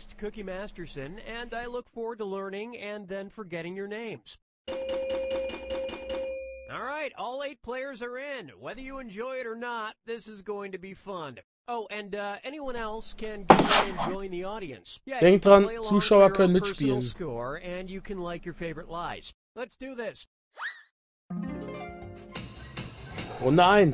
host, Cookie Masterson, and I look forward to learning and then forgetting your names. All right, all 8 players are in. Whether you enjoy it or not, this is going to be fun. Oh, and anyone else can go and join the audience. Yeah, Denkt dran, Zuschauer können mitspielen. Score, and you can like your favorite lies. Let's do this. Runde 1.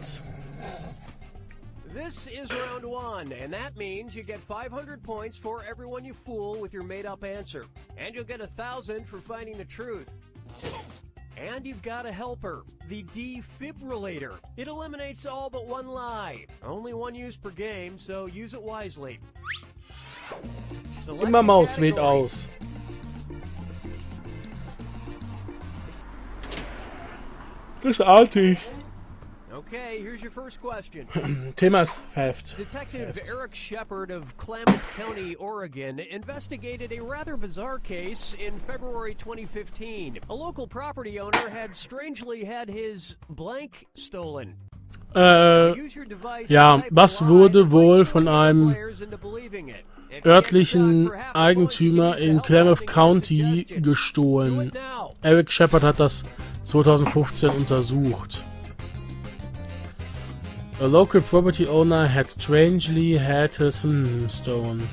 This is round 1, and that means you get 500 points for everyone you fool with your made-up answer. And you'll get 1,000 for finding the truth. And you've got a helper, the defibrillator. It eliminates all but one lie. Only one use per game, so use it wisely. Select Immer Maus the wählt category. aus. Das ist artig. Okay, here's your first question. Thema ist Heft. Detective Eric Shepard of Klamath County, Oregon, investigated a rather bizarre case in February 2015. A local property owner had strangely had his blank stolen. Use your device to Ja, type was lie wurde and wohl bring von other einem players into believing it. If you get örtlichen stuck for half a point, you Eigentümer use the in help Klamath button in your County suggestion. Do gestohlen? it now. Eric Shepard hat das 2015 untersucht. A local property owner had strangely had his stolen.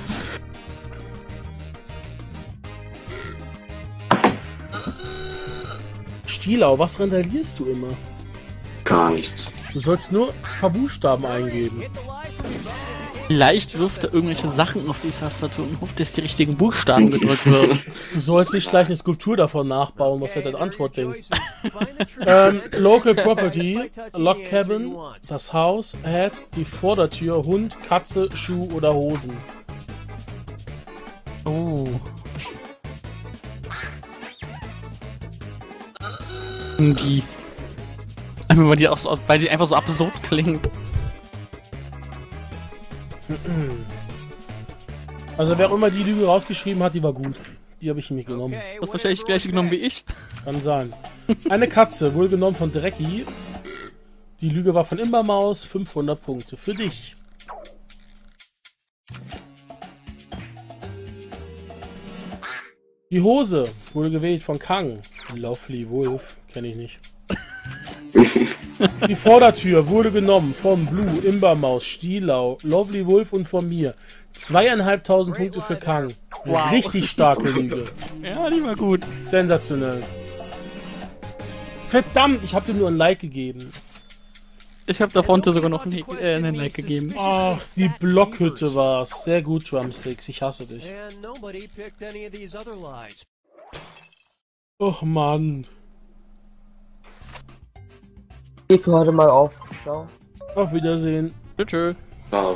Stielau, was randalierst du immer? Gar nichts. Du sollst nur ein paar Buchstaben eingeben. Hit the lie for me button. Vielleicht wirft er irgendwelche Sachen auf die Tastatur und hofft, dass die richtigen Buchstaben gedrückt wird. Du sollst nicht gleich eine Skulptur davon nachbauen, was du Okay, als Antwort there are denkst. your choices. Find the truth. Local Property, By touching Log the answer Cabin, you want. das Haus, Head, die Vordertür, Hund, Katze, Schuh oder Hosen. Oh. Die. Einfach weil die auch so, weil die einfach so absurd klingt. Also wer auch immer die Lüge rausgeschrieben hat, die war gut. Die habe ich nämlich genommen. Okay, Das ist wahrscheinlich die gleiche genommen wie ich. Kann sein. Eine Katze, wohl genommen von Drecki. Die Lüge war von Imbermaus, 500 Punkte für dich. Die Hose wurde gewählt von Kang. Lovely Wolf, kenne ich nicht. Die Vordertür wurde genommen von Blue, Imbermaus, Stielau, Lovely Wolf und von mir. 2.500 Punkte für Kang. Wow. Richtig starke Lüge. Ja, die war gut. Sensationell. Verdammt, ich habe dir nur ein Like gegeben. Ich habe der Fonte sogar noch einen Like gegeben. Ach, die Blockhütte war's. Sehr gut, Drumsticks. Ich hasse dich. And nobody picked any of these other lies. Och, Mann. Ich für heute mal auf. Ciao. Auf Wiedersehen. Tschüss. Wow.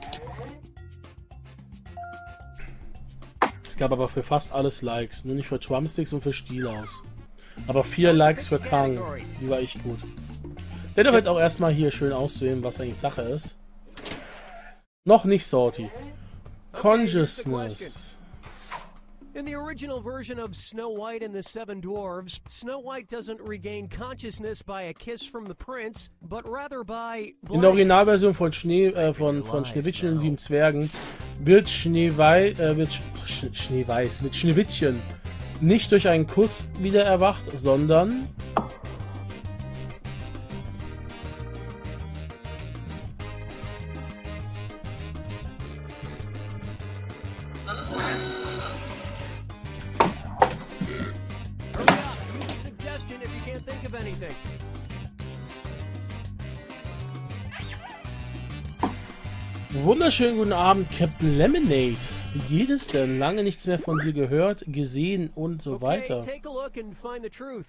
Es gab aber für fast alles Likes. Nur nicht für Drumsticks und für Stielaus. Aber 4 Likes für Kang. Die war echt gut. Der darf jetzt auch erstmal hier schön aussehen, was eigentlich Sache ist. Noch nicht Salty. Consciousness. In the original version of Snow White and the Seven Dwarfs, Snow White doesn't regain consciousness by a kiss from the prince, but rather by In der Originalversion von von Schneewittchen und den 7 Zwergen wird Schneewittchen nicht durch einen Kuss wieder erwacht, sondern Hurry up, use a suggestion if you can't think of anything. wunderschönen guten Abend, Captain Lemonade. Wie geht es denn? Lange nichts mehr von dir gehört, gesehen und so weiter. Okay, take a look and find the truth.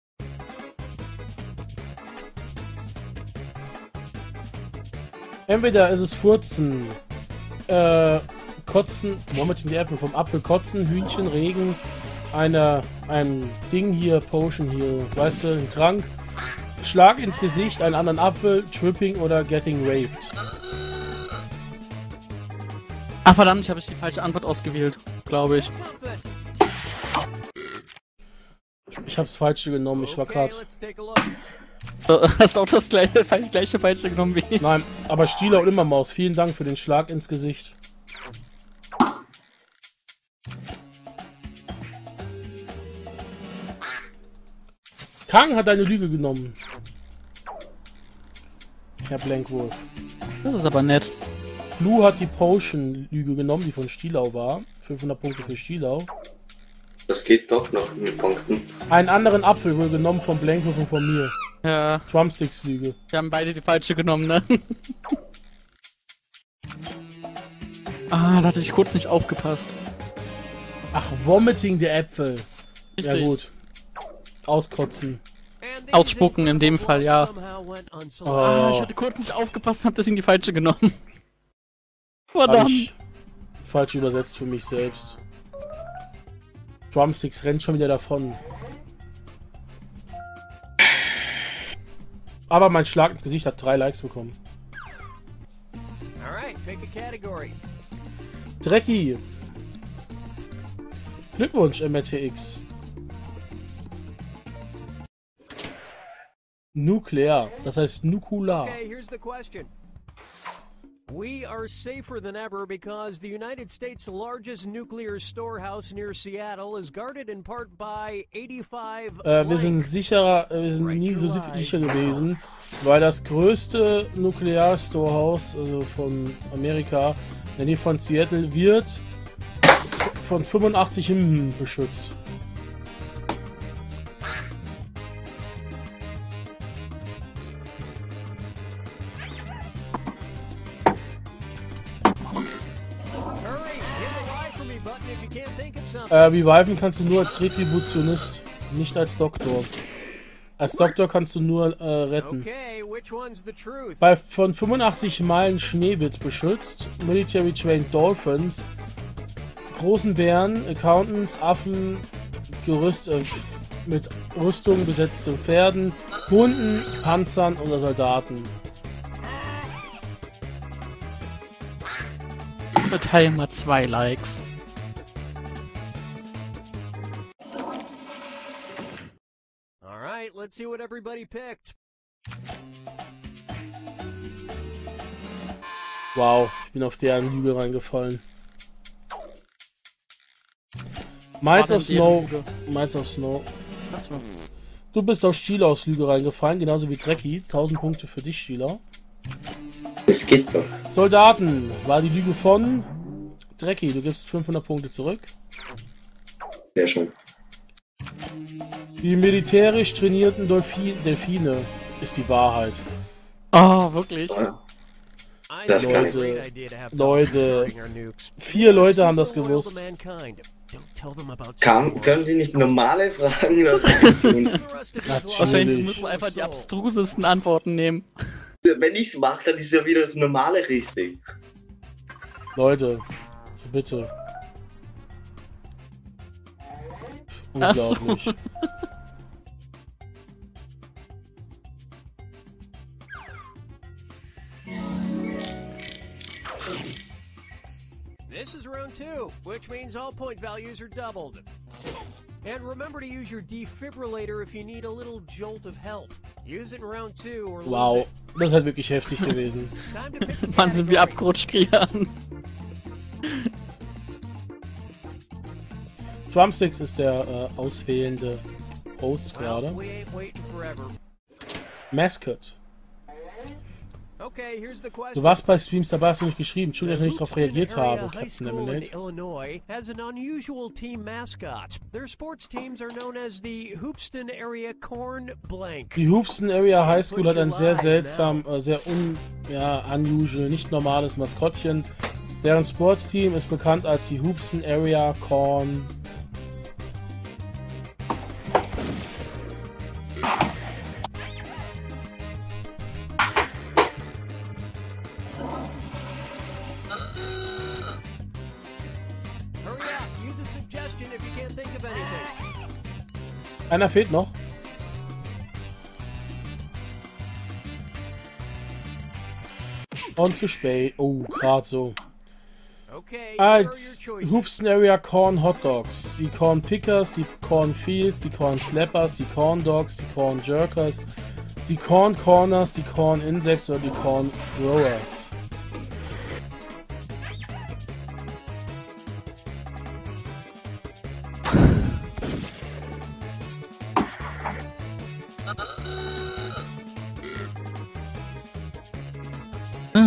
Entweder ist es Furzen, Kotzen, Moment in die Äpfel vom Apfel, Kotzen, Hühnchen, Regen, ein Ding hier, Potion hier, weißt du, ein Trank, Schlag ins Gesicht, einen anderen Apfel, Tripping oder Getting Raped. Ah, verdammt, ich habe die falsche Antwort ausgewählt, glaube ich. Ich hab's Falsche genommen, ich war Okay, grad... let's take a look. Hast auch das gleiche falsche genommen wie ich. Nein, aber Stieler und Immermaus, vielen Dank für den Schlag ins Gesicht. Kang hat eine Lüge genommen. Herr Blankwolf. Das ist aber nett. Blue hat die Potion-Lüge genommen, die von Stielau war. 500 Punkte für Stielau. Das geht doch noch mit Punkten. Einen anderen Apfel wurde genommen von Blankwolf und von mir. Ja, Drumsticks-Lüge. wir haben beide die falsche genommen, ne? Da hatte ich kurz nicht aufgepasst. Ach, Vomiting der Äpfel. Richtig. Ja gut. Auskotzen. Ausspucken in dem Fall, ja. Oh, Ich hatte kurz nicht aufgepasst und hab deswegen die falsche genommen. hab Verdammt. ich falsch übersetzt für mich selbst. Drumsticks rennt schon wieder davon. Aber mein Schlag ins Gesicht hat 3 Likes bekommen. Alright, pick a category. Drecki. Glückwunsch, MRTX. Nuklear, das heißt nukular. Okay, here's the question. We are safer than ever because the United States' largest nuclear storehouse near Seattle is guarded in part by 85 Wir sind sicherer, wir sind nie so sicher gewesen, weil das größte Nuklear-Storehouse, also von Amerika, in der Nähe von Seattle, wird von 85 Himmeln beschützt. Hurry, hit the Y for me button if you can't think of something. Reviven kannst du nur als Retributionist, nicht als Doktor. Als Doktor kannst du nur retten. Okay, which one's the truth? Von 85 Meilen Schnee wird beschützt, Military Trained Dolphins, großen Bären, Accountants, Affen, mit Rüstung besetzte Pferden, Hunden, Panzern oder Soldaten. Verteil mal 2 Likes. Alright, let's see what everybody picked. Wow, ich bin auf deren Lüge reingefallen. Miles of Snow. Miles of Snow. Achso. Du bist auf Stielaus Lüge reingefallen, genauso wie Drecki. 1000 Punkte für dich, Stielau. Das geht doch. Soldaten war die Lüge von Drecki. Du gibst 500 Punkte zurück. Sehr schön. Die militärisch trainierten Delfine ist die Wahrheit. Oh, wirklich? Ja. I Das think kann it's a ich. great idea to have Leute, dogs guarding our nukes. 4 Leute haben das See the world of gewusst. mankind. Don't tell them about Können die nicht normale Fragen was sie tun? Natürlich. Wahrscheinlich müssen wir einfach die abstrusesten Antworten nehmen. Wenn ich's mache, dann ist ja wieder das Normale richtig. Leute, so bitte. Ach so. Unglaublich. This is round 2, which means all point values are doubled. And remember to use your defibrillator if you need a little jolt of help. Use it in round 2 or lose Wow, it. das ist halt wirklich heftig gewesen. Time to pick the Mann, sind wir category. abgerutscht, Krian. Drumsticks ist der auswählende Host Well, gerade. we ain't waiting forever. Mascot. Okay, here's the Du question. warst bei Streams dabei, hast du nicht geschrieben. Entschuldigung, dass ich nicht darauf Houston reagiert Area habe, High Captain School in Eminate. Illinois has an unusual team mascot. Their sports teams are known as the Hoopston Area Corn Blank. Die Hoopston Area High School hat ein sehr seltsam, unusual, nicht normales Maskottchen. Deren Sportsteam ist bekannt als die Hoopston Area Corn. Hurry up, use a suggestion if you can't think of anything. Einer fehlt noch. Und zu spät. Oh, gerade so. Okay, here are your Als choices. Hoopston Area Corn Hot Dogs, die Corn Pickers, die Corn Fields, die Corn Slappers, die Corn Dogs, die Corn Jerkers, die Corn Corners, die Corn Insects oder die Corn Throwers.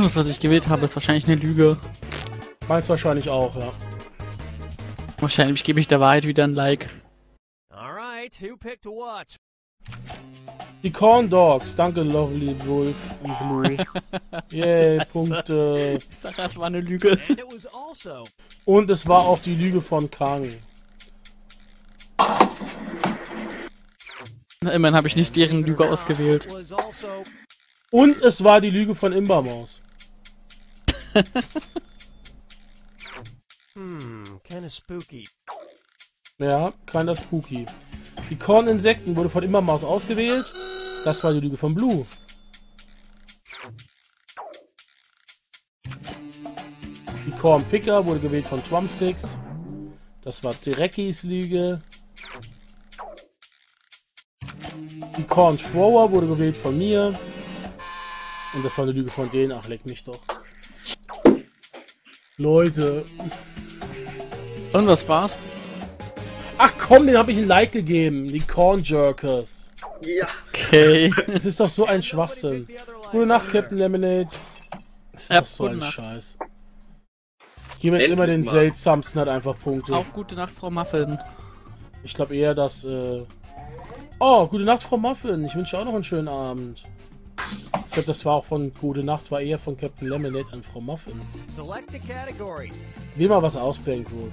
Das, was ich gewählt habe, ist wahrscheinlich eine Lüge. Meins wahrscheinlich auch, ja. Wahrscheinlich gebe ich der Wahrheit wieder ein Like. Alright, who picked what? Die Corn Dogs, danke Lovely Wolf und Blue. Yay, Punkte. Ich sag, das war eine Lüge. And it was also Und es war auch die Lüge von Kang. Na, immerhin habe ich nicht deren Lüge ausgewählt. was also Und es war die Lüge von Imbermaus. kinda spooky. Ja, keiner Spooky. Die Korninsekten wurde von Imbermaus ausgewählt. Das war die Lüge von Blue. Die Kornpicker wurde gewählt von Drumsticks. Das war Dreckis Lüge. Die Cornthrower wurde gewählt von mir. Und das war eine Lüge von denen. Ach, leck mich doch. Leute. Und was war's? Ach komm, den habe ich ein Like gegeben. Die Cornjerkers. Ja. Okay. Das ist doch so ein Schwachsinn. Gute Nacht, Captain Lemonade. Das ist Ja, doch so gute ein Nacht. Scheiß. Ich gebe jetzt immer den Endlich mal. seltsamsten halt einfach Punkte. Auch gute Nacht, Frau Muffin. Ich glaube eher, dass... Oh, gute Nacht, Frau Muffin. Ich wünsche auch noch einen schönen Abend. Ich glaube, das war auch von Gute Nacht, war eher von Captain Lemonade an Frau Muffin. select a category. Will mal was aus, Wolf.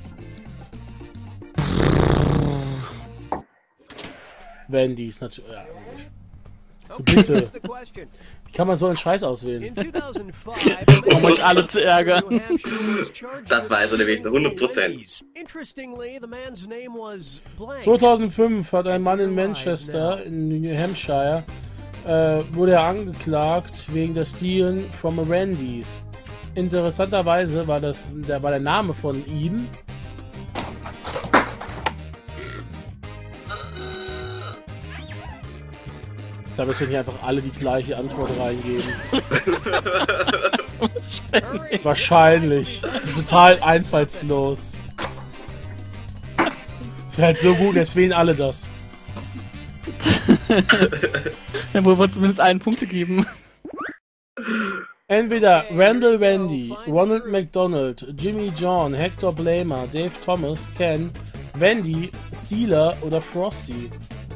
Wendy's natürlich. Ja, logisch. So bitte. Here's the question. Wie kann man so einen Scheiß auswählen? In 2005, Um euch alle zu ärgern. New Hampshire was charged Das war also der Weg zu 100%. Wendy's. Interestingly, the man's name was blank. 2005 hat ein Mann in Manchester, in New Hampshire, wurde er angeklagt wegen des Stehlen from a Wendy's. Interessanterweise war der Name von ihm. Ich glaube, es werden hier einfach alle die gleiche Antwort reingeben. Wahrscheinlich. Das ist total einfallslos. Es wäre halt so gut, jetzt wählen alle das. Dann wollen wir zumindest einen Punkt geben. Entweder Randall Wendy, Ronald McDonald, Jimmy John, Hector Blamer, Dave Thomas, Ken, Wendy, Steeler oder Frosty.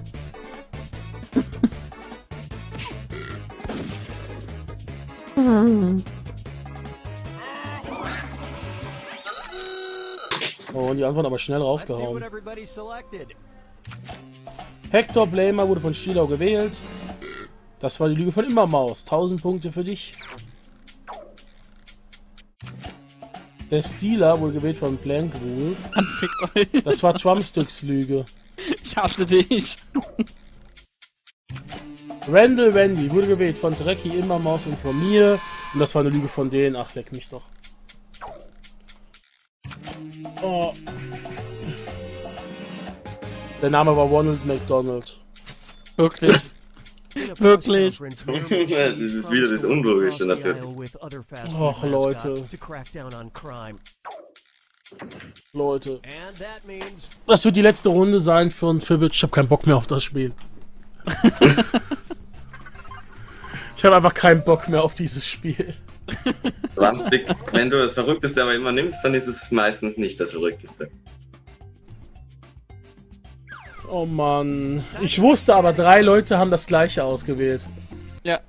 Oh, und die Antwort aber schnell Let's see what rausgehauen. everybody selected. Hector Blamer wurde von Stielau gewählt. Das war die Lüge von Immermaus. 1000 Punkte für dich. Der Steeler wurde gewählt von Blank Wolf. Fickt euch. Das war Drumsticks Lüge. Ich hasse dich. Randall Wendy wurde gewählt von Drecky, Immermaus und von mir. Und das war eine Lüge von denen. Ach, leck mich doch. Oh. Der Name war Ronald McDonald. Wirklich. Wirklich. Das ist wieder das Unlogische dafür. Och, Leute. Leute. And that means Das wird die letzte Runde sein für ein Fibbage. Ich habe keinen Bock mehr auf das Spiel. Ich habe einfach keinen Bock mehr auf dieses Spiel. Drumstick, wenn du das Verrückteste aber immer nimmst, dann ist es meistens nicht das Verrückteste. Oh Mann. Ich wusste aber, 3 Leute haben das gleiche ausgewählt. Ja,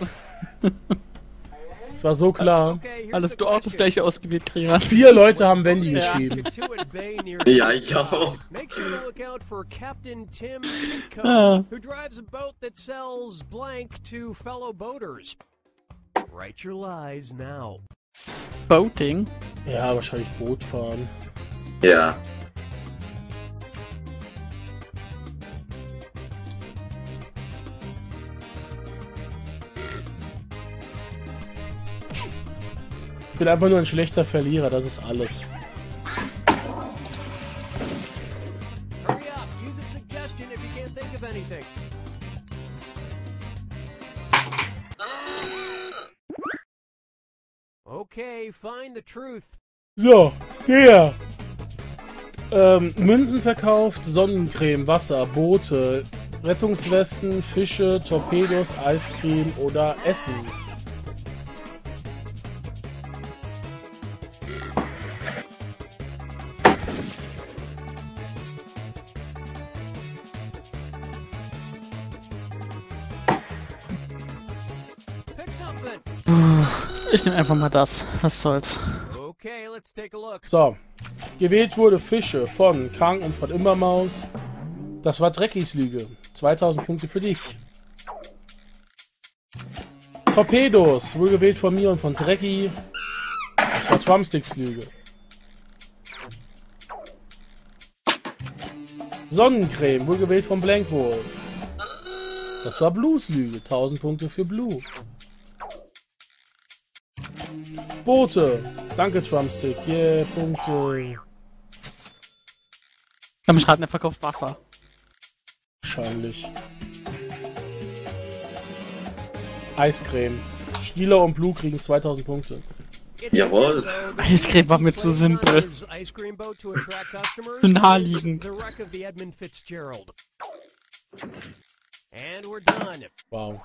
Es war so klar. okay, here's alles the du auch das question. gleiche ausgewählt, Krian. 4 Leute haben Wendy Ja. geschrieben. Katuitt Bay near Ja, ich auch. Make sure to look out for Captain Tim Titco, Ah. who drives a boat that sells blank to fellow boaters. Write your lies now. Boating? Ja, wahrscheinlich Boot fahren. Ja. Ich bin einfach nur ein schlechter Verlierer, das ist alles. Hurry up, use a suggestion if you can't think of anything. Okay, find the truth. So, der. Münzen verkauft, Sonnencreme, Wasser, Boote, Rettungswesten, Fische, Torpedos, Eiscreme oder Essen. Ich nehme einfach mal das. Was soll's. Okay, let's take a look. So. Gewählt wurde Fische von Kang und von Immermaus. Das war Dreckis Lüge. 2000 Punkte für dich. Torpedos. Wohl gewählt von mir und von Drecki. Das war Drumsticks Lüge. Sonnencreme. Wohl gewählt von Blankwolf. Das war Blues Lüge. 1000 Punkte für Blue. Boote. Danke, Drumstick. Yeah, Punkte. Ich kann mich raten, er verkauft Wasser. Wahrscheinlich. Eiscreme. Stieler und Blue kriegen 2000 Punkte. Jawohl. Eiscreme war mir zu simpel. Zu naheliegend. Wow.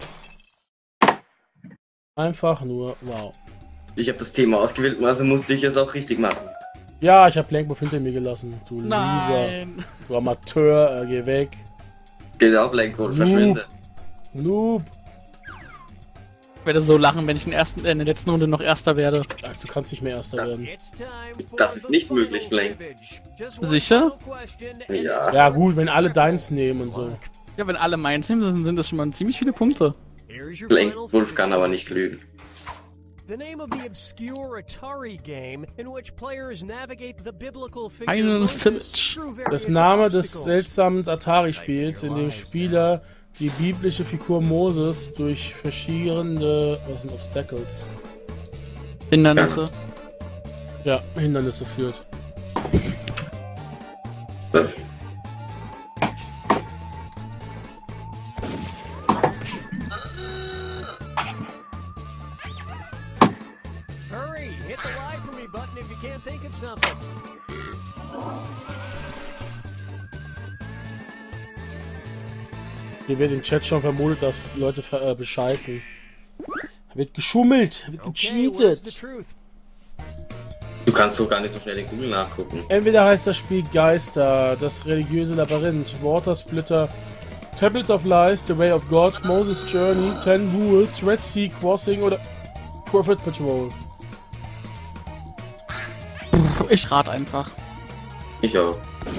Einfach nur wow. Ich habe das Thema ausgewählt, also musste ich es auch richtig machen. Ja, ich habe Blankwolf hinter mir gelassen. Du Loser. Nein. Du Amateur, geh weg. Geht auch Blankwolf, verschwinde. Noob. Ich werde so lachen, wenn ich in der letzten Runde noch Erster werde. Du kannst nicht mehr Erster werden. Das ist nicht möglich, Blank. Sicher? Ja. Ja gut, wenn alle deins nehmen und so. Ja, wenn alle meins nehmen, dann sind das schon mal ziemlich viele Punkte. Blankwolf kann aber nicht lügen. The name of the obscure Atari game in which players navigate the biblical figure Einen Moses Village. through Das various Name des obstacles. seltsamen Atari-Spiels, in dem Spieler die biblische Figur Moses durch verschiedene, was sind Obstacles? Hindernisse. Ja, Hindernisse führt. Hurry, hit the live for me button if you can't think of something. Hier wird im Chat schon vermutet, dass Leute bescheißen. Da wird geschummelt, da wird Okay, where's the gecheatet. truth? Du kannst doch gar nicht so schnell in Google nachgucken. Entweder heißt das Spiel Geister, das religiöse Labyrinth, Watersplitter, Tablets of Lies, The Way of God, Moses Journey, 10 Rules, Red Sea Crossing oder Prophet Patrol. Ich rate einfach. Ich auch.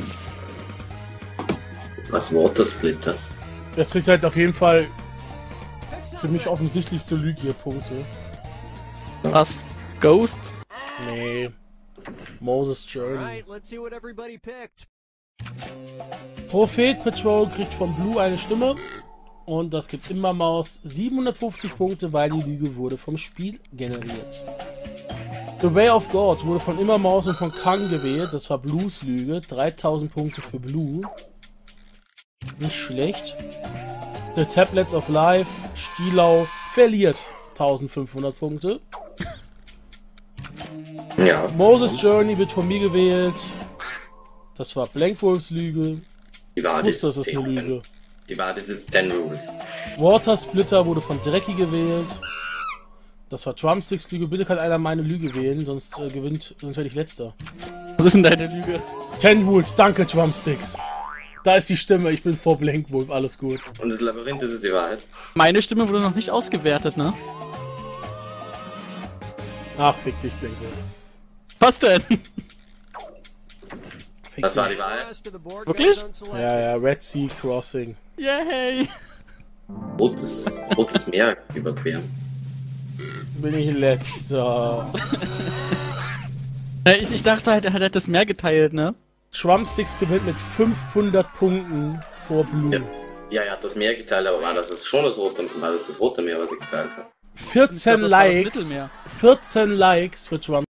Was Watersplitter? Das kriegt halt auf jeden Fall für mich offensichtlichste Lüge-Punkte. Was? Ghost? Nee. Moses Journey. Alright, let's see what everybody picked. Prophet Patrol kriegt von Blue eine Stimme. Und das gibt Immermaus 750 Punkte, weil die Lüge wurde vom Spiel generiert. The Way of God wurde von Immermaus und von Kang gewählt. Das war Blues Lüge. 3000 Punkte für Blue. Nicht schlecht. The Tablets of Life, Stielau, verliert 1500 Punkte. Ja. Moses Journey wird von mir gewählt. Das war Blankwolfs Lüge. Die war Ich wusste, das ist eine Lüge. Die war, das ist 10 Rules. Watersplitter wurde von Drecki gewählt. Das war Drumsticks Lüge. Bitte kann einer meine Lüge wählen, sonst sonst werde ich letzter. Was ist denn deine Lüge? 10 Rules, danke Drumsticks. Da ist die Stimme, ich bin vor Blankwolf, alles gut. Und das Labyrinth, das ist die Wahrheit. Meine Stimme wurde noch nicht ausgewertet, ne? Ach, fick dich, Blankwolf. Was denn? Fick Das dich. war die Wahrheit. Wirklich? Ja, Red Sea Crossing. Yay! Rotes Meer überqueren. Bin ich letzter. Ich dachte halt, er hat das Meer geteilt, ne? Drumsticks gewinnt mit 500 Punkten vor Blue. Ja, er hat das Meer geteilt, aber war das schon das Rote Meer, was er geteilt hat? 14 Ich glaub, das war das Likes. Mittelmeer. 14 Likes für Drumsticks.